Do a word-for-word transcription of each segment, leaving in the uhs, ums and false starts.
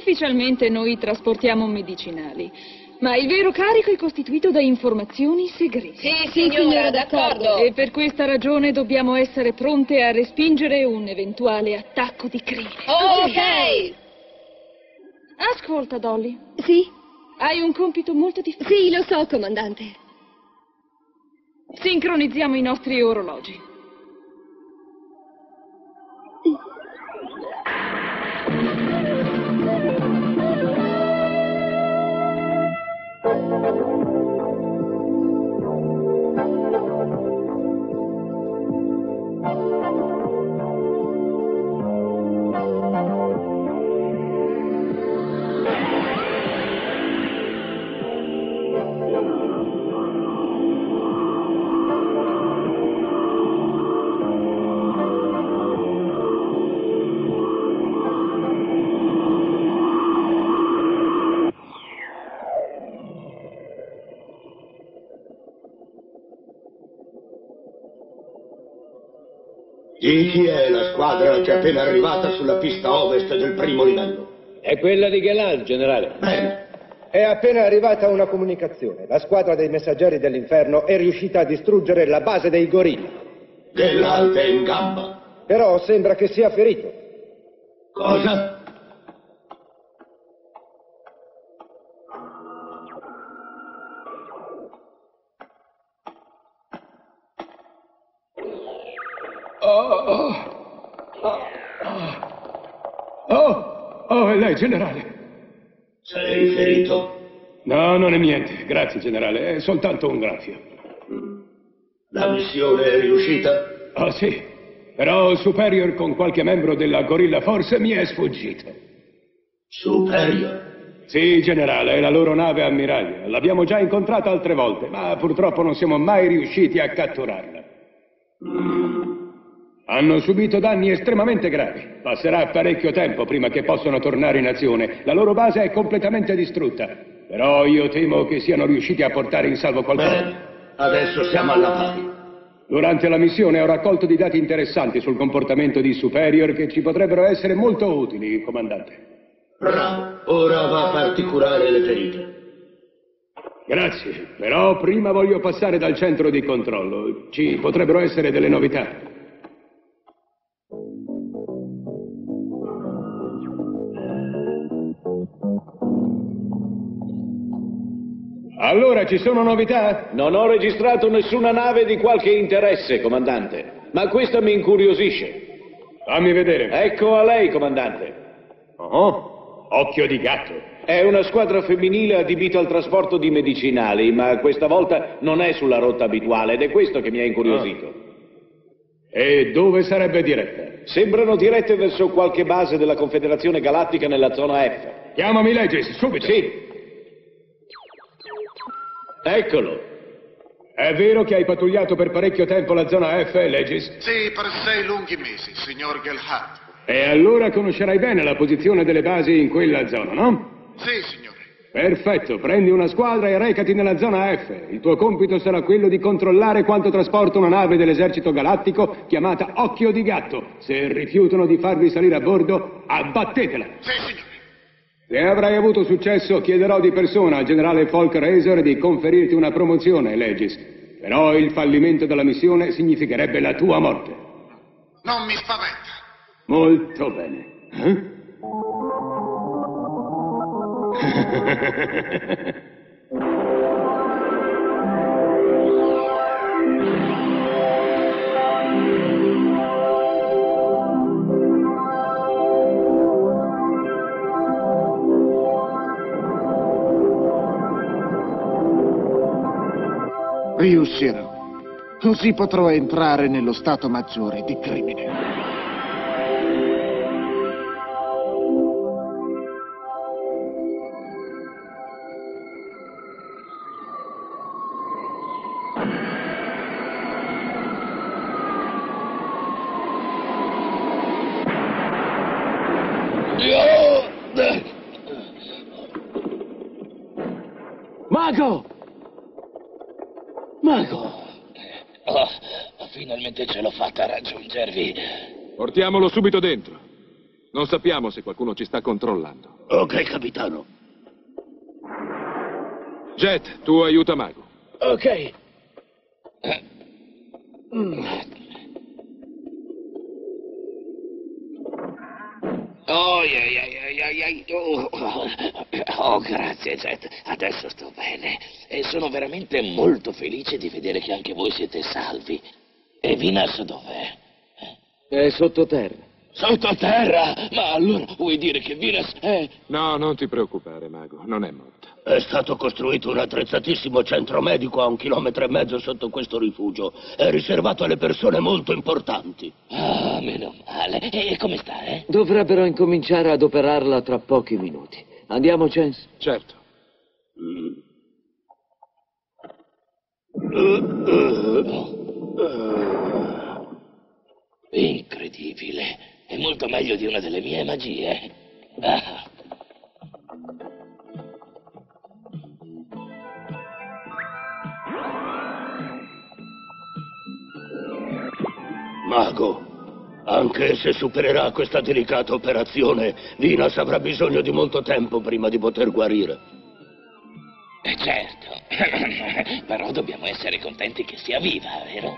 Ufficialmente noi trasportiamo medicinali, ma il vero carico è costituito da informazioni segrete. Sì, signora, signora d'accordo. E per questa ragione dobbiamo essere pronte a respingere un eventuale attacco di crimine. Ok! Ascolta, Dolly. Sì? Hai un compito molto difficile. Sì, lo so, comandante. Sincronizziamo i nostri orologi. Di chi è la squadra che è appena arrivata sulla pista ovest del primo livello? È quella di Gelal, generale. Bene. È appena arrivata una comunicazione. La squadra dei messaggeri dell'inferno è riuscita a distruggere la base dei gorilla. Gelal è in gamba. Però sembra che sia ferito. Cosa? Oh, oh, oh, oh, oh, è lei, generale. Sei ferito? No, non è niente, grazie, generale, è soltanto un graffio. La missione è riuscita? Oh, sì, però Superior con qualche membro della Gorilla Force mi è sfuggito. Superior? Sì, generale, è la loro nave ammiraglia. L'abbiamo già incontrata altre volte, ma purtroppo non siamo mai riusciti a catturarla. Mm. Hanno subito danni estremamente gravi. Passerà parecchio tempo prima che possano tornare in azione. La loro base è completamente distrutta. Però io temo che siano riusciti a portare in salvo qualcosa. Bene, adesso siamo alla pari. Durante la missione ho raccolto dei dati interessanti sul comportamento di Superior che ci potrebbero essere molto utili, comandante. Bravo, ora va a farti curare le ferite. Grazie, però prima voglio passare dal centro di controllo. Ci potrebbero essere delle novità. Allora, ci sono novità? Non ho registrato nessuna nave di qualche interesse, comandante. Ma questa mi incuriosisce. Fammi vedere. Ecco a lei, comandante. Oh, occhio di gatto. È una squadra femminile adibita al trasporto di medicinali, ma questa volta non è sulla rotta abituale ed è questo che mi ha incuriosito. Ah. E dove sarebbe diretta? Sembrano dirette verso qualche base della Confederazione Galattica nella zona F. Chiamami Legis, subito. Sì. Eccolo. È vero che hai pattugliato per parecchio tempo la zona F, Legis? Sì, per sei lunghi mesi, signor Gelhat. E allora conoscerai bene la posizione delle basi in quella zona, no? Sì, signore. Perfetto, prendi una squadra e recati nella zona F. Il tuo compito sarà quello di controllare quanto trasporta una nave dell'esercito galattico chiamata Occhio di Gatto. Se rifiutano di farvi salire a bordo, abbattetela. Sì, signore. Se avrai avuto successo, chiederò di persona al generale Folk Razor di conferirti una promozione, Legis. Però il fallimento della missione significherebbe la tua morte. Non mi spaventa. Molto bene. Eh? Riuscirò. Così potrò entrare nello Stato Maggiore di crimine. Mago! Mago! Oh, finalmente ce l'ho fatta a raggiungervi. Portiamolo subito dentro. Non sappiamo se qualcuno ci sta controllando. Ok, capitano. Jet, tu aiuta Mago. Ok. Mm. Oh, yeah, yeah, yeah, yeah, yeah. Oh, oh, grazie, Jet. Adesso sto bene. E sono veramente molto felice di vedere che anche voi siete salvi. E Venus dov'è? È sottoterra. Sottoterra? Ma allora vuoi dire che Venus è... No, non ti preoccupare, Mago, non è morta. È stato costruito un attrezzatissimo centro medico a un chilometro e mezzo sotto questo rifugio. È riservato alle persone molto importanti. Ah, meno male. E come sta, eh? Dovrebbero incominciare ad operarla tra pochi minuti. Andiamo, Chance? Certo. Mm. Uh, uh, uh. Incredibile. È molto meglio di una delle mie magie. Ah. Mago, anche se supererà questa delicata operazione, Venus avrà bisogno di molto tempo prima di poter guarire. Eh certo, però dobbiamo essere contenti che sia viva, vero?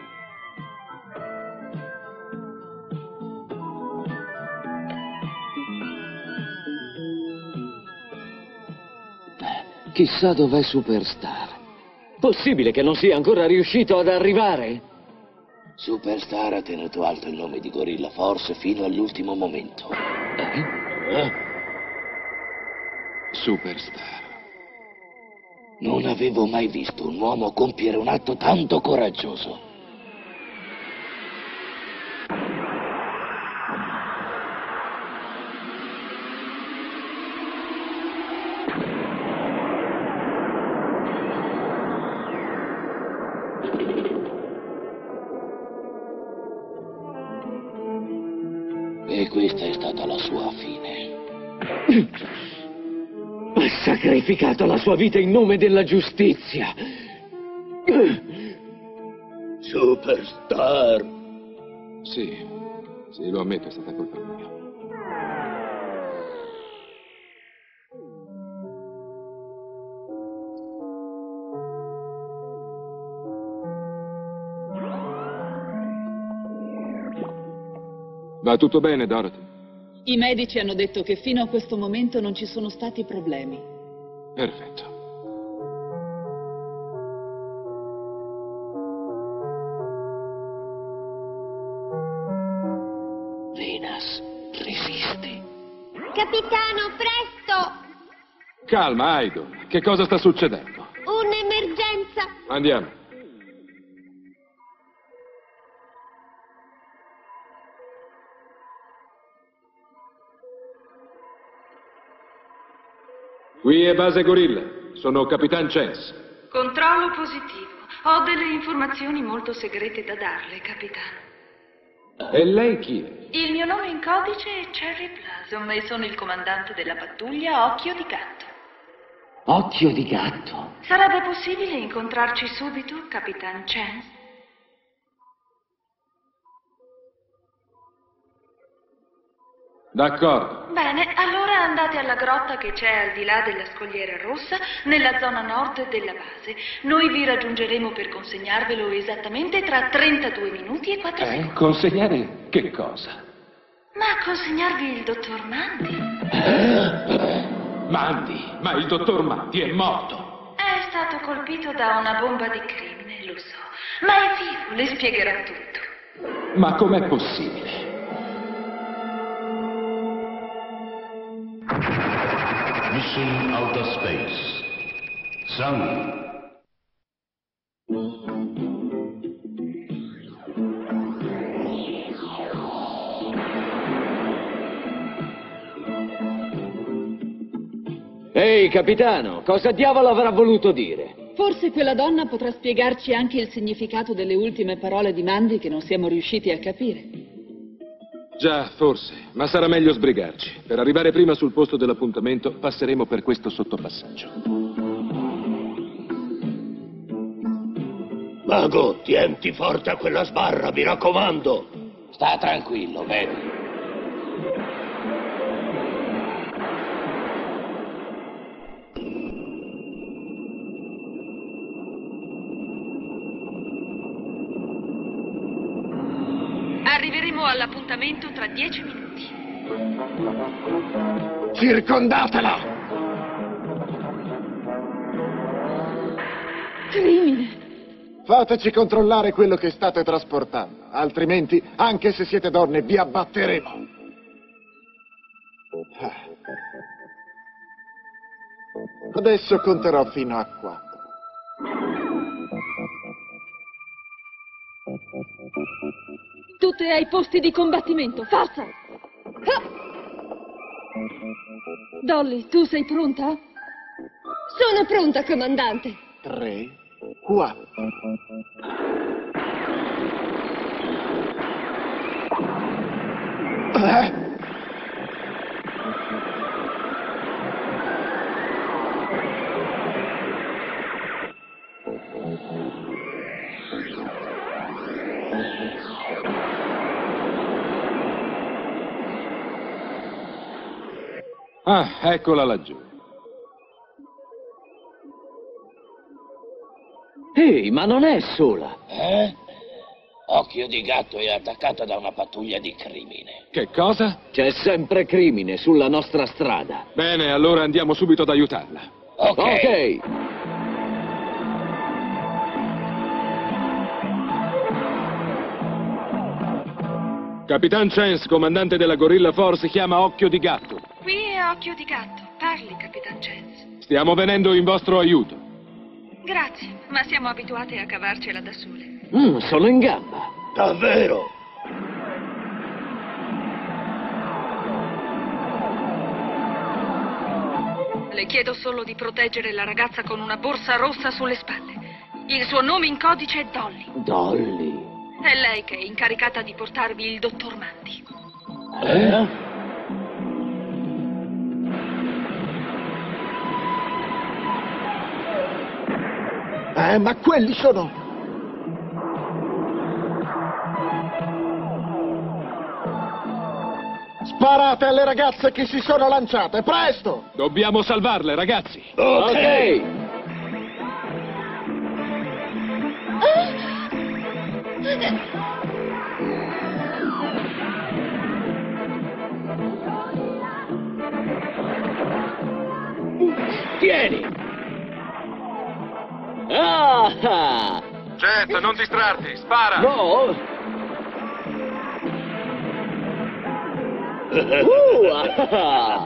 Chissà dov'è Superstar. Possibile che non sia ancora riuscito ad arrivare? Superstar ha tenuto alto il nome di Gorilla Force fino all'ultimo momento. Eh? Eh? Superstar. Non avevo mai visto un uomo compiere un atto tanto coraggioso. E questa è stata la sua fine. Ha sacrificato la sua vita in nome della giustizia. Superstar. Sì, sì, lo ammetto, è stata colpa mia. Va tutto bene, Dorothy? I medici hanno detto che fino a questo momento non ci sono stati problemi. Perfetto. Venus, resisti. Capitano, presto! Calma, Idol. Che cosa sta succedendo? Un'emergenza! Andiamo. Qui è base Gorilla. Sono Capitan Chance. Controllo positivo. Ho delle informazioni molto segrete da darle, capitano. E lei chi è? Il mio nome in codice è Cherry Blossom e sono il comandante della pattuglia Occhio di Gatto. Occhio di gatto? Sarebbe possibile incontrarci subito, Capitan Chance? D'accordo. Bene, allora andate alla grotta che c'è al di là della scogliera rossa, nella zona nord della base. Noi vi raggiungeremo per consegnarvelo esattamente tra trentadue minuti e quattro Eh? secondi. Consegnare che cosa? Ma consegnarvi il dottor Mandy? Mandy, ma il dottor Mandy è morto. È stato colpito da una bomba di crimine, lo so. Ma è vivo, le spiegherò tutto. Ma com'è possibile? Mission Outer Space. Sun. Ehi, capitano, cosa diavolo avrà voluto dire? Forse quella donna potrà spiegarci anche il significato delle ultime parole di Mandy che non siamo riusciti a capire. Già, forse, ma sarà meglio sbrigarci. Per arrivare prima sul posto dell'appuntamento passeremo per questo sottopassaggio. Mago, tienti forte a quella sbarra, mi raccomando. Sta tranquillo, vedi. l'appuntamento tra dieci minuti. Circondatela! Crimine! Fateci controllare quello che state trasportando, altrimenti, anche se siete donne, vi abbatteremo. Adesso conterò fino a quattro. Tutte ai posti di combattimento, forza! Ah! Dolly, tu sei pronta? Sono pronta, comandante. Tre, quattro. Eh? Ah, eccola laggiù. Ehi, ma non è sola. Eh? Occhio di Gatto è attaccata da una pattuglia di crimine. Che cosa? C'è sempre crimine sulla nostra strada. Bene, allora andiamo subito ad aiutarla. Ok. Ok. Capitan Chance, comandante della Gorilla Force, chiama Occhio di Gatto. Qui è Occhio di Gatto. Parli, Capitan Chance. Stiamo venendo in vostro aiuto. Grazie, ma siamo abituati a cavarcela da sole. Mm, sono in gamba. Davvero? Le chiedo solo di proteggere la ragazza con una borsa rossa sulle spalle. Il suo nome in codice è Dolly. Dolly. È lei che è incaricata di portarvi il dottor Mandy. Eh? Eh, ma quelli sono... Sparate alle ragazze che si sono lanciate, presto! Dobbiamo salvarle, ragazzi. Ok. Tieni. Ah! Jet, non distrarti, spara. No. Uh, ah.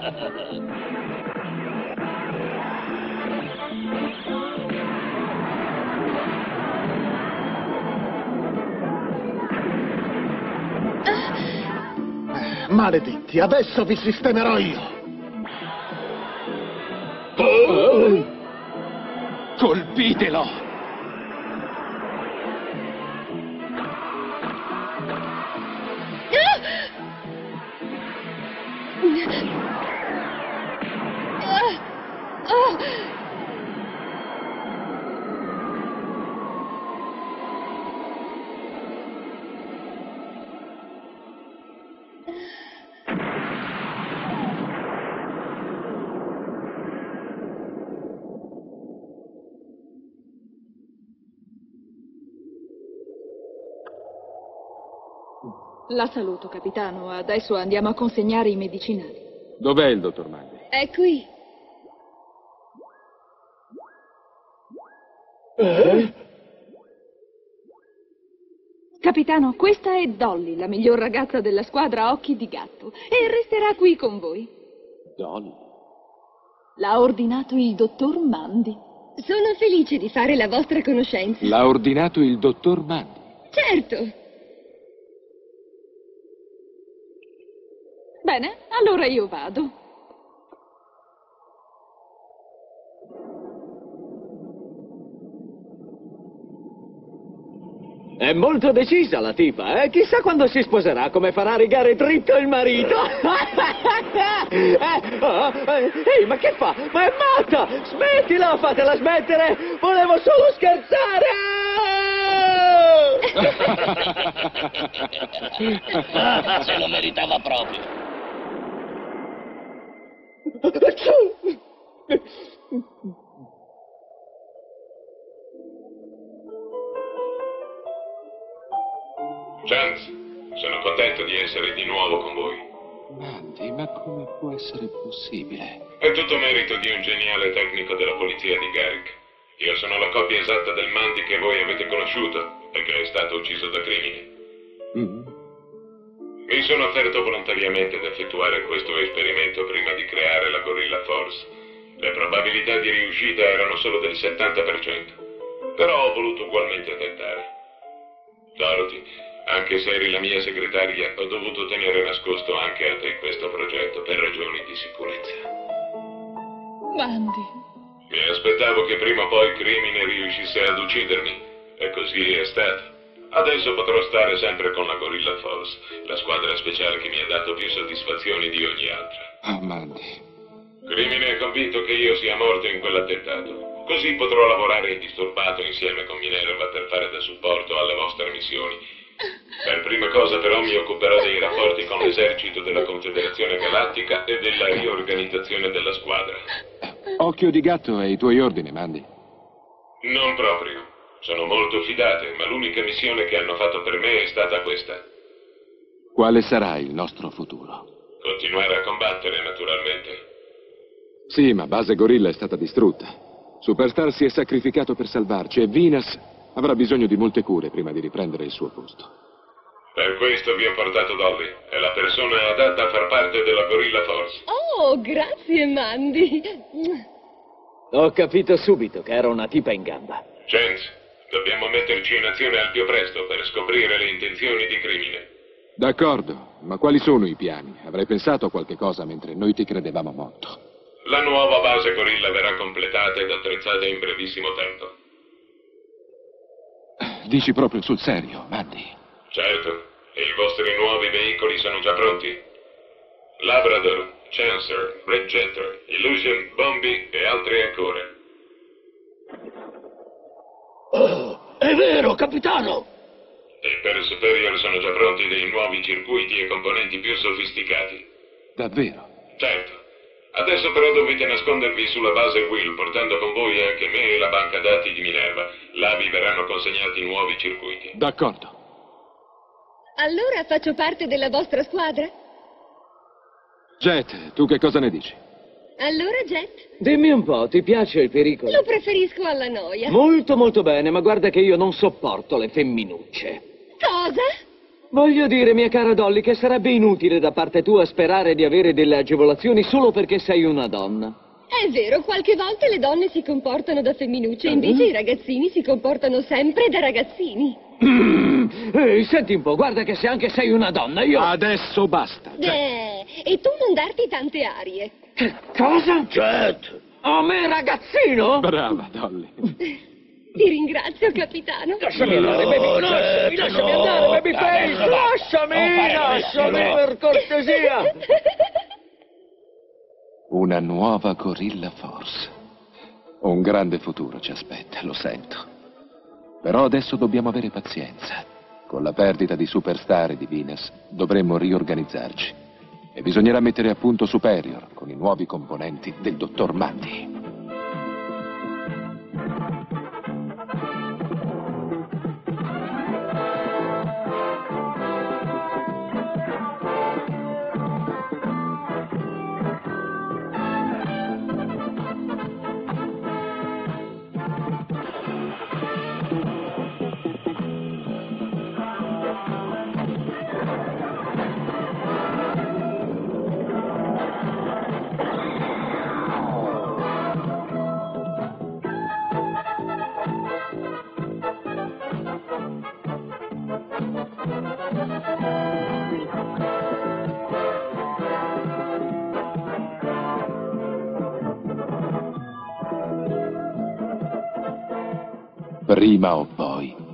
Maledetti, adesso vi sistemerò io. Oh. Colpitelo. La saluto, capitano. Adesso andiamo a consegnare i medicinali. Dov'è il dottor Mandy? È qui. Eh? Capitano, questa è Dolly, la miglior ragazza della squadra Occhi di Gatto, e resterà qui con voi. Dolly. L'ha ordinato il dottor Mandy. Sono felice di fare la vostra conoscenza. L'ha ordinato il dottor Mandy. Certo. Bene, allora io vado. È molto decisa la tipa, eh? Chissà quando si sposerà, come farà rigare dritto il marito. eh, oh, eh, ehi, ma che fa? Ma è matta! Smettila, fatela smettere! Volevo solo scherzare! Ah, se lo meritava proprio. Chance, Sono contento di essere di nuovo con voi. Mandy, ma come può essere possibile? È tutto merito di un geniale tecnico della polizia di Garrick. Io sono la copia esatta del Mandy che voi avete conosciuto e che è stato ucciso da crimini. Mm. Mi sono offerto volontariamente ad effettuare questo esperimento prima di creare la Gorilla Force. Le probabilità di riuscita erano solo del settanta per cento, però ho voluto ugualmente tentare. Dorothy, anche se eri la mia segretaria, ho dovuto tenere nascosto anche a te questo progetto per ragioni di sicurezza. Mandy. Mi aspettavo che prima o poi il crimine riuscisse ad uccidermi, e così è stato. Adesso potrò stare sempre con la Gorilla Force, la squadra speciale che mi ha dato più soddisfazioni di ogni altra. Oh, Mandy. Crimine è convinto che io sia morto in quell'attentato. Così potrò lavorare indisturbato insieme con Minerva per fare da supporto alle vostre missioni. Per prima cosa però mi occuperò dei rapporti con l'esercito della Confederazione Galattica e della riorganizzazione della squadra. Occhio di gatto è ai tuoi ordini, Mandy. Non proprio. Sono molto fidate, ma l'unica missione che hanno fatto per me è stata questa. Quale sarà il nostro futuro? Continuare a combattere, naturalmente. Sì, ma base Gorilla è stata distrutta. Superstar si è sacrificato per salvarci e Venus avrà bisogno di molte cure prima di riprendere il suo posto. Per questo vi ho portato Dolly. È la persona adatta a far parte della Gorilla Force. Oh, grazie, Mandy. Ho capito subito che era una tipa in gamba. Chance, dobbiamo metterci in azione al più presto per scoprire le intenzioni di crimine. D'accordo, ma quali sono i piani? Avrei pensato a qualche cosa mentre noi ti credevamo morto. La nuova base Gorilla verrà completata ed attrezzata in brevissimo tempo. Dici proprio sul serio, Mandy? Certo, e i vostri nuovi veicoli sono già pronti. Labrador, Chancer, Red Jetter, Illusion, Bombi e altri ancora. Oh, è vero, capitano! E per Superior sono già pronti dei nuovi circuiti e componenti più sofisticati. Davvero? Certo. Adesso però dovete nascondervi sulla base Will, portando con voi anche me e la banca dati di Minerva. Là vi verranno consegnati nuovi circuiti. D'accordo. Allora faccio parte della vostra squadra? Jet, tu che cosa ne dici? Allora, Jet? Dimmi un po', ti piace il pericolo? Lo preferisco alla noia. Molto molto bene, ma guarda che io non sopporto le femminucce. Cosa? Voglio dire, mia cara Dolly, che sarebbe inutile da parte tua sperare di avere delle agevolazioni solo perché sei una donna. È vero, qualche volta le donne si comportano da femminucce, invece uh-huh. i ragazzini si comportano sempre da ragazzini. Mm. Ehi, senti un po', guarda che se anche sei una donna, io... Adesso basta. Eh, e tu non darti tante arie. Che cosa? Jet! A me, ragazzino? Brava, Dolly. Ti ringrazio, capitano. Lasciami andare, baby, no, lasciami, no, lasciami andare, baby face, lasciami, lasciami per cortesia. Una nuova Gorilla Force. Un grande futuro ci aspetta, lo sento. Però adesso dobbiamo avere pazienza. Con la perdita di Superstar e di Venus dovremmo riorganizzarci. E bisognerà mettere a punto Superior con i nuovi componenti del dottor Mandy. Prima o poi